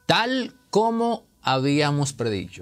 Tal como habíamos predicho,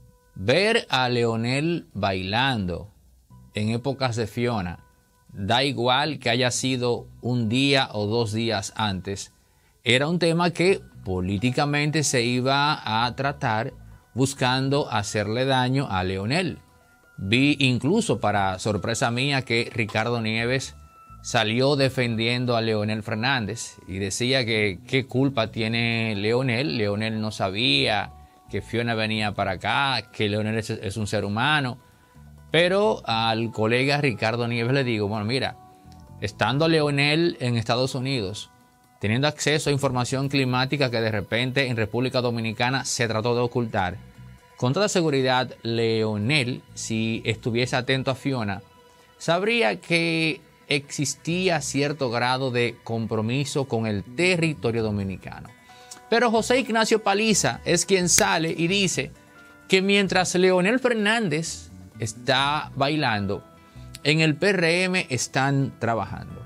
ver a Leonel bailando en épocas de Fiona, da igual que haya sido un día o 2 días antes, era un tema que políticamente se iba a tratar buscando hacerle daño a Leonel. Vi incluso, para sorpresa mía, que Ricardo Nieves salió defendiendo a Leonel Fernández y decía que qué culpa tiene Leonel. Leonel no sabía que Fiona venía para acá, que Leonel es un ser humano. Pero al colega Ricardo Nieves le digo, bueno, mira, estando Leonel en Estados Unidos, teniendo acceso a información climática que de repente en República Dominicana se trató de ocultar, con toda seguridad Leonel, si estuviese atento a Fiona, sabría que existía cierto grado de compromiso con el territorio dominicano. Pero José Ignacio Paliza es quien sale y dice que mientras Leonel Fernández está bailando, en el PRM están trabajando.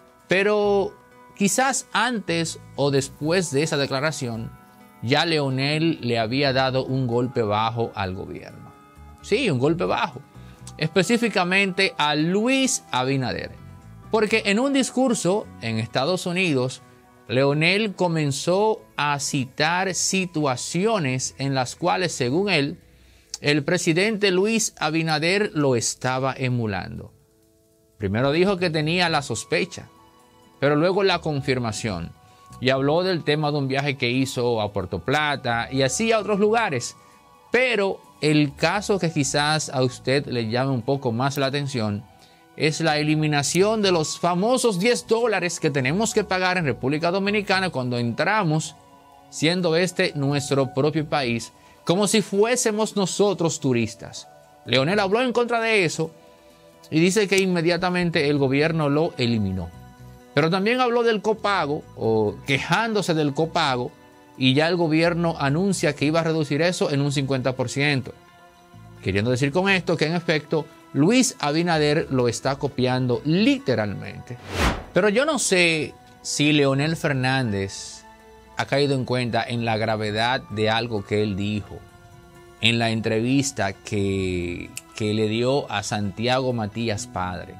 Pero quizás antes o después de esa declaración, ya Leonel le había dado un golpe bajo al gobierno. Sí, un golpe bajo. Específicamente a Luis Abinader. Porque en un discurso en Estados Unidos, Leonel comenzó a citar situaciones en las cuales, según él, el presidente Luis Abinader lo estaba emulando. Primero dijo que tenía la sospecha, pero luego la confirmación. Y habló del tema de un viaje que hizo a Puerto Plata y así a otros lugares. Pero el caso que quizás a usted le llame un poco más la atención es la eliminación de los famosos $10 que tenemos que pagar en República Dominicana cuando entramos, siendo este nuestro propio país, como si fuésemos nosotros turistas. Leonel habló en contra de eso y dice que inmediatamente el gobierno lo eliminó. Pero también habló del copago, o quejándose del copago, y ya el gobierno anuncia que iba a reducir eso en un 50%. Queriendo decir con esto que en efecto Luis Abinader lo está copiando literalmente. Pero yo no sé si Leonel Fernández ha caído en cuenta en la gravedad de algo que él dijo en la entrevista que le dio a Santiago Matías Padre.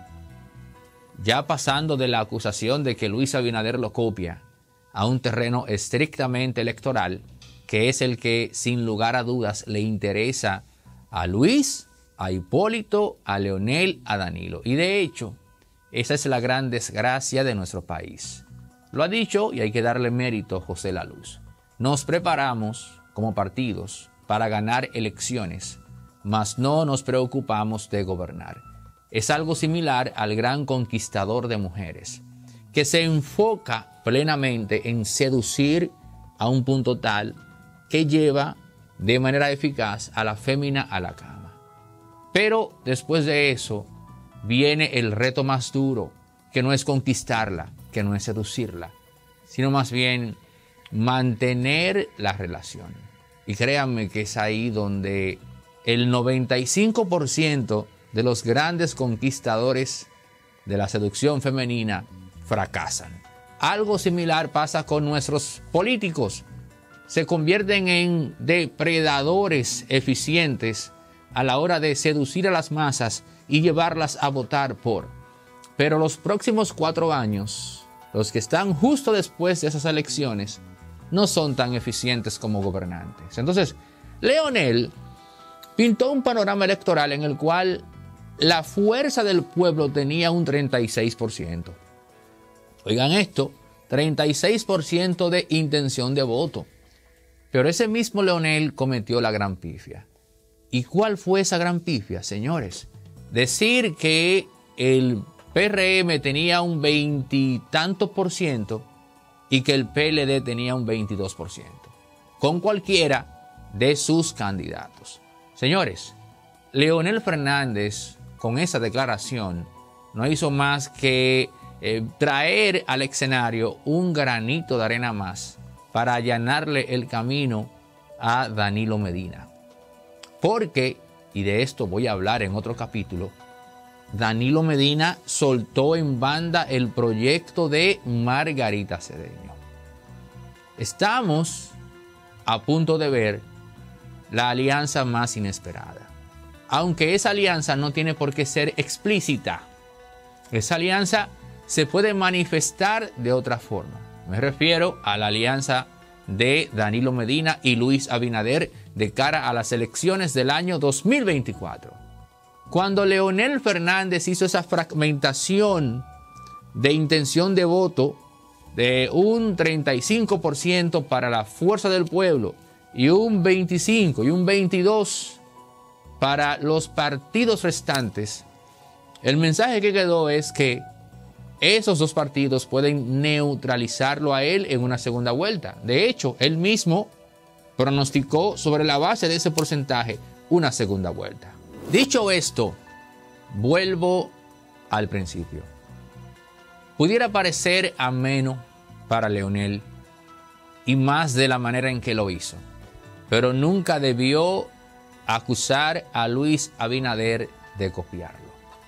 Ya pasando de la acusación de que Luis Abinader lo copia a un terreno estrictamente electoral, que es el que sin lugar a dudas le interesa a Luis, a Hipólito, a Leonel, a Danilo. Y de hecho, esa es la gran desgracia de nuestro país. Lo ha dicho y hay que darle mérito a José Laluz. Nos preparamos como partidos para ganar elecciones, mas no nos preocupamos de gobernar. Es algo similar al gran conquistador de mujeres, que se enfoca plenamente en seducir a un punto tal que lleva de manera eficaz a la fémina a la cama. Pero después de eso viene el reto más duro, que no es conquistarla, que no es seducirla, sino más bien mantener la relación. Y créanme que es ahí donde el 95% de los grandes conquistadores de la seducción femenina fracasan. Algo similar pasa con nuestros políticos. Se convierten en depredadores eficientes a la hora de seducir a las masas y llevarlas a votar por. Pero los próximos 4 años, los que están justo después de esas elecciones, no son tan eficientes como gobernantes. Entonces, Leonel pintó un panorama electoral en el cual la fuerza del pueblo tenía un 36%. Oigan esto, 36% de intención de voto. Pero ese mismo Leonel cometió la gran pifia. ¿Y cuál fue esa gran pifia, señores? Decir que el PRM tenía un 20 y tantos % y que el PLD tenía un 22%. Con cualquiera de sus candidatos. Señores, Leonel Fernández con esa declaración no hizo más que traer al escenario un granito de arena más para allanarle el camino a Danilo Medina. Porque, y de esto voy a hablar en otro capítulo, Danilo Medina soltó en banda el proyecto de Margarita Cedeño. Estamos a punto de ver la alianza más inesperada. Aunque esa alianza no tiene por qué ser explícita. Esa alianza se puede manifestar de otra forma. Me refiero a la alianza de Danilo Medina y Luis Abinader de cara a las elecciones del año 2024. Cuando Leonel Fernández hizo esa fragmentación de intención de voto de un 35% para la Fuerza del Pueblo y un 25% y un 22% para los partidos restantes, el mensaje que quedó es que esos dos partidos pueden neutralizarlo a él en una segunda vuelta. De hecho, él mismo pronosticó sobre la base de ese porcentaje una segunda vuelta. Dicho esto, vuelvo al principio. Pudiera parecer ameno para Leonel y más de la manera en que lo hizo, pero nunca debió acusar a Luis Abinader de copiarlo.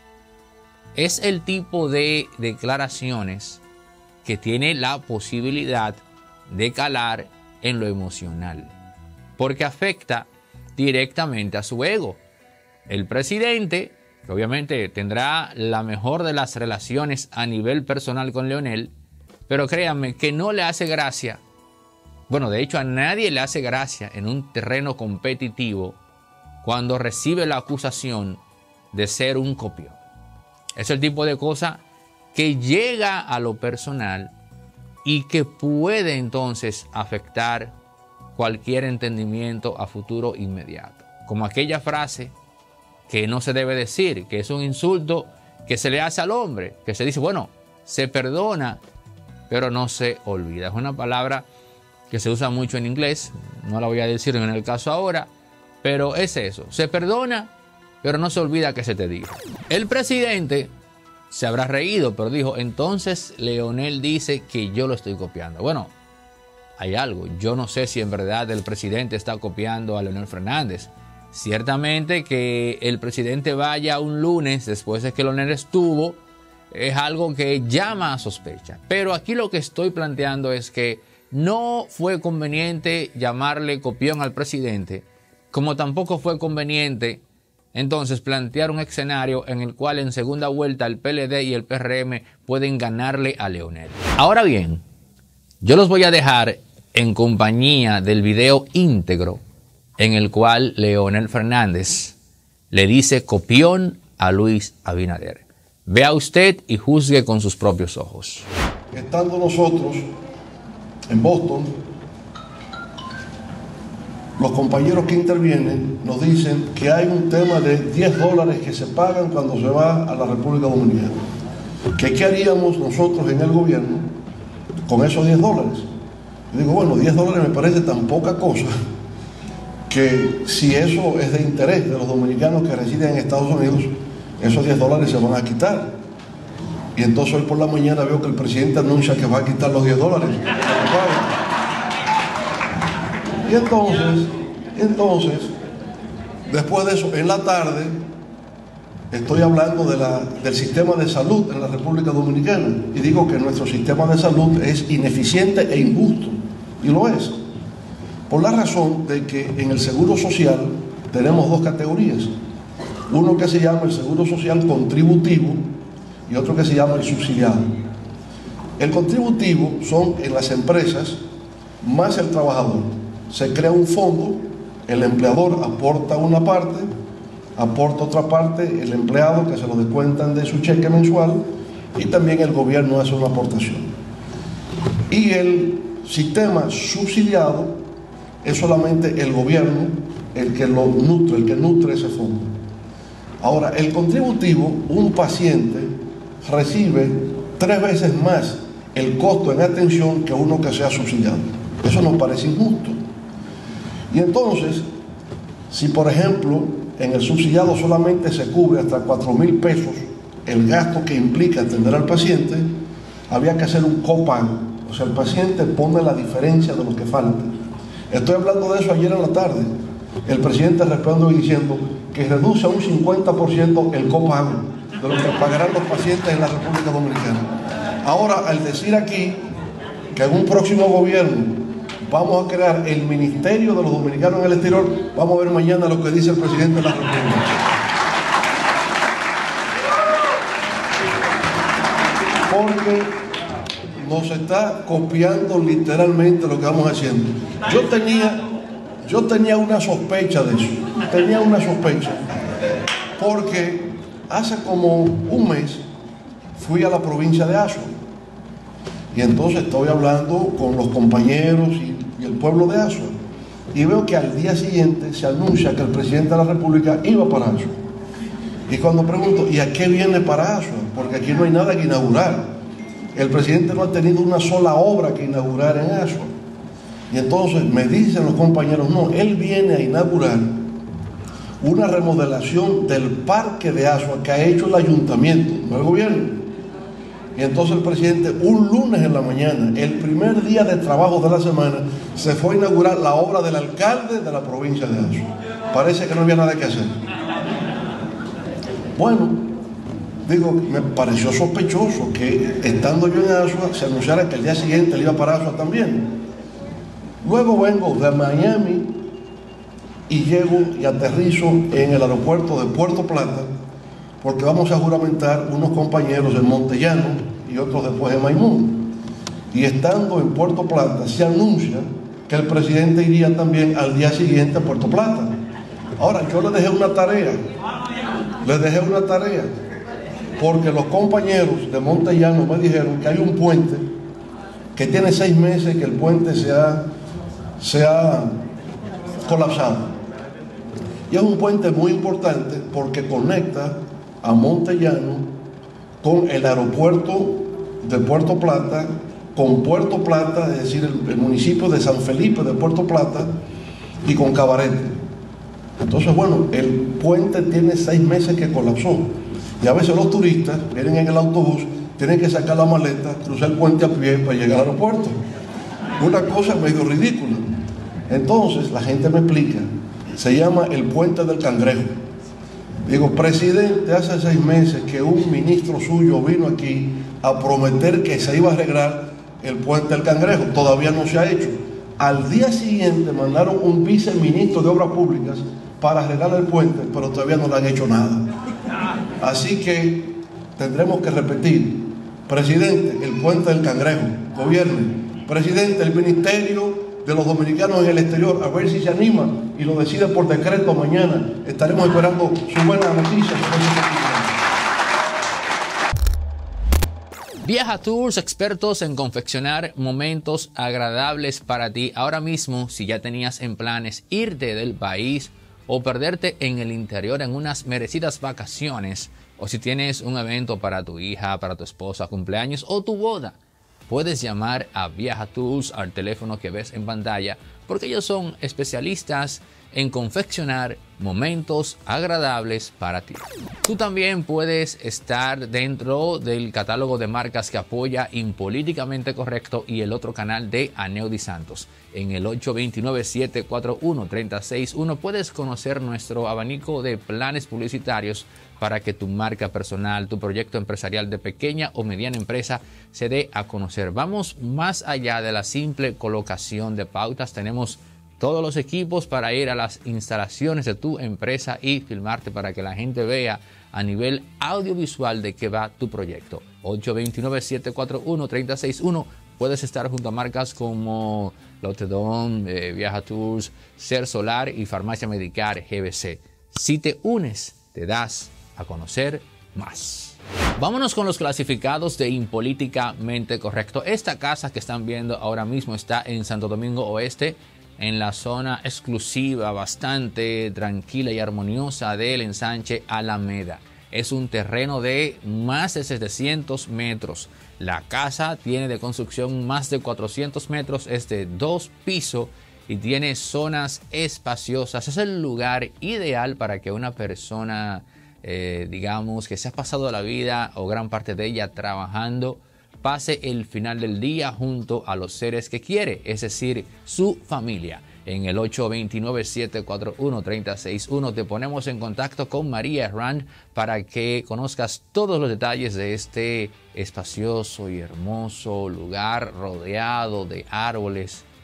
Es el tipo de declaraciones que tiene la posibilidad de calar en lo emocional, porque afecta directamente a su ego. El presidente, que obviamente tendrá la mejor de las relaciones a nivel personal con Leonel, pero créanme que no le hace gracia. Bueno, de hecho a nadie le hace gracia en un terreno competitivo cuando recibe la acusación de ser un copión. Es el tipo de cosa que llega a lo personal y que puede entonces afectar cualquier entendimiento a futuro inmediato. Como aquella frase que no se debe decir, que es un insulto que se le hace al hombre, que se dice, bueno, se perdona, pero no se olvida. Es una palabra que se usa mucho en inglés, no la voy a decir en el caso ahora, pero es eso, se perdona, pero no se olvida que se te dijo. El presidente se habrá reído, pero dijo, entonces Leonel dice que yo lo estoy copiando. Bueno, hay algo, yo no sé si en verdad el presidente está copiando a Leonel Fernández. Ciertamente que el presidente vaya un lunes después de que Leonel estuvo, es algo que llama a sospecha. Pero aquí lo que estoy planteando es que no fue conveniente llamarle copión al presidente, como tampoco fue conveniente entonces plantear un escenario en el cual en segunda vuelta el PLD y el PRM pueden ganarle a Leonel. Ahora bien, yo los voy a dejar en compañía del video íntegro en el cual Leonel Fernández le dice copión a Luis Abinader. Vea usted y juzgue con sus propios ojos. Estando nosotros en Boston, los compañeros que intervienen nos dicen que hay un tema de $10 que se pagan cuando se va a la República Dominicana. ¿Qué haríamos nosotros en el gobierno con esos $10? Yo digo, bueno, $10 me parece tan poca cosa que si eso es de interés de los dominicanos que residen en Estados Unidos, esos $10 se van a quitar. Y entonces hoy por la mañana veo que el presidente anuncia que va a quitar los $10. Y entonces, después de eso, en la tarde, estoy hablando del sistema de salud en la República Dominicana. Y digo que nuestro sistema de salud es ineficiente e injusto. Y lo es. Por la razón de que en el Seguro Social tenemos dos categorías. Uno que se llama el Seguro Social contributivo y otro que se llama el subsidiado. El contributivo son en las empresas más el trabajador. Se crea un fondo, el empleador aporta una parte, aporta otra parte el empleado que se lo descuentan de su cheque mensual y también el gobierno hace una aportación. Y el sistema subsidiado es solamente el gobierno el que lo nutre, el que nutre ese fondo. Ahora, el contributivo, un paciente recibe 3 veces más el costo en atención que uno que sea subsidiado. Eso nos parece injusto. Y entonces, si por ejemplo en el subsidiado solamente se cubre hasta 4.000 pesos el gasto que implica atender al paciente, había que hacer un copago. O sea, el paciente pone la diferencia de lo que falta. Estoy hablando de eso ayer en la tarde. El presidente respondió diciendo que reduce a un 50% el copago de lo que pagarán los pacientes en la República Dominicana. Ahora, al decir aquí que en un próximo gobierno Vamos a crear el Ministerio de los Dominicanos en el Exterior. Vamos a ver mañana lo que dice el presidente de la República. Porque nos está copiando literalmente lo que vamos haciendo. Yo tenía una sospecha de eso. Tenía una sospecha. Porque hace como un mes fui a la provincia de Azua. Y entonces estoy hablando con los compañeros y el pueblo de Azua. Y veo que al día siguiente se anuncia que el presidente de la República iba para Azua. Y cuando pregunto, ¿y a qué viene para Azua? Porque aquí no hay nada que inaugurar. El presidente no ha tenido una sola obra que inaugurar en Azua. Y entonces me dicen los compañeros, no, él viene a inaugurar una remodelación del parque de Azua que ha hecho el ayuntamiento, no el gobierno. Y entonces el presidente, un lunes en la mañana, el primer día de trabajo de la semana, se fue a inaugurar la obra del alcalde de la provincia de Azua. Parece que no había nada que hacer. Bueno, digo, me pareció sospechoso que estando yo en Azua se anunciara que el día siguiente él iba para Azua también. Luego vengo de Miami y llego y aterrizo en el aeropuerto de Puerto Plata, porque vamos a juramentar unos compañeros en Montellano y otros después en Maimón. Y estando en Puerto Plata se anuncia que el presidente iría también al día siguiente a Puerto Plata. Ahora, yo les dejé una tarea, porque los compañeros de Montellano me dijeron que hay un puente que tiene 6 meses que el puente se ha colapsado. Y es un puente muy importante porque conecta a Montellano con el aeropuerto de Puerto Plata, con Puerto Plata, es decir, el municipio de San Felipe de Puerto Plata, y con Cabarete. Entonces, bueno, el puente tiene 6 meses que colapsó. Y a veces los turistas vienen en el autobús, tienen que sacar la maleta, cruzar el puente a pie para llegar al aeropuerto. Una cosa medio ridícula. Entonces, la gente me explica, se llama el Puente del Cangrejo. Digo, presidente, hace 6 meses que un ministro suyo vino aquí a prometer que se iba a arreglar el Puente del Cangrejo. Todavía no se ha hecho. Al día siguiente mandaron un viceministro de Obras Públicas para arreglar el puente, pero todavía no le han hecho nada. Así que tendremos que repetir, presidente, el Puente del Cangrejo, gobierne. Presidente, el Ministerio de los Dominicanos en el Exterior, a ver si se anima y lo decide por decreto mañana. Estaremos esperando su buena noticia. Viaja Tours, expertos en confeccionar momentos agradables para ti. Ahora mismo, si ya tenías en planes irte del país o perderte en el interior en unas merecidas vacaciones, o si tienes un evento para tu hija, para tu esposa, cumpleaños o tu boda, puedes llamar a Viaja Tours al teléfono que ves en pantalla, porque ellos son especialistas en confeccionar momentos agradables para ti. Tú también puedes estar dentro del catálogo de marcas que apoya Impolíticamente Correcto y el otro canal de Aneudi Santos. En el 829-741-361 puedes conocer nuestro abanico de planes publicitarios para que tu marca personal, tu proyecto empresarial de pequeña o mediana empresa se dé a conocer. Vamos más allá de la simple colocación de pautas. Tenemos todos los equipos para ir a las instalaciones de tu empresa y filmarte para que la gente vea a nivel audiovisual de qué va tu proyecto. 829-741-361. Puedes estar junto a marcas como Lotedon, Viaja Tours, Ser Solar y Farmacia Medicar GBC. Si te unes, te das a conocer más. Vámonos con los clasificados de Impolíticamente Correcto. Esta casa que están viendo ahora mismo está en Santo Domingo Oeste, en la zona exclusiva, bastante tranquila y armoniosa del ensanche Alameda. Es un terreno de más de 700 metros. La casa tiene de construcción más de 400 metros, es de 2 pisos y tiene zonas espaciosas. Es el lugar ideal para que una persona, digamos, que se ha pasado la vida o gran parte de ella trabajando, pase el final del día junto a los seres que quiere, es decir, su familia. En el 829-741-361 te ponemos en contacto con María Herrán para que conozcas todos los detalles de este espacioso y hermoso lugar rodeado de árboles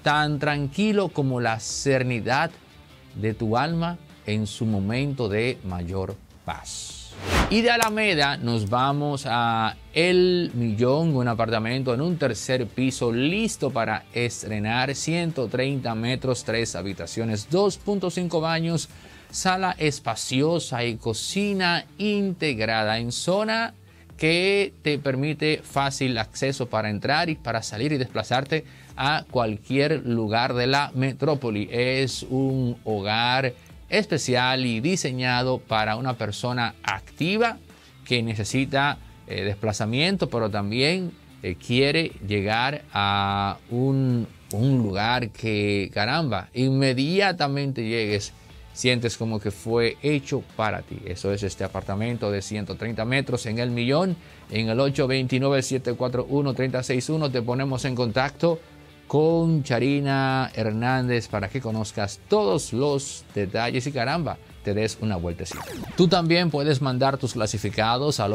tan tranquilo como la serenidad de tu alma en su momento de mayor paz. Y de Alameda nos vamos a El Millón, un apartamento en un tercer piso listo para estrenar, 130 metros, 3 habitaciones, 2.5 baños, sala espaciosa y cocina integrada en zona que te permite fácil acceso para entrar y para salir y desplazarte a cualquier lugar de la metrópoli. Es un hogar especial y diseñado para una persona activa que necesita desplazamiento, pero también quiere llegar a un lugar que, caramba, inmediatamente llegues, sientes como que fue hecho para ti. Eso es este apartamento de 130 metros en El Millón. En el 829-741-3061 te ponemos en contacto con Charina Hernández para que conozcas todos los detalles y, caramba, te des una vueltecita. Tú también puedes mandar tus clasificados al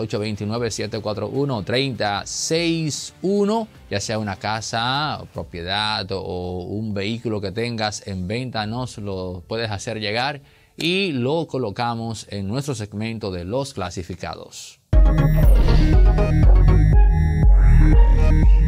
829-741-3061, ya sea una casa, propiedad o un vehículo que tengas en venta, nos lo puedes hacer llegar y lo colocamos en nuestro segmento de los clasificados.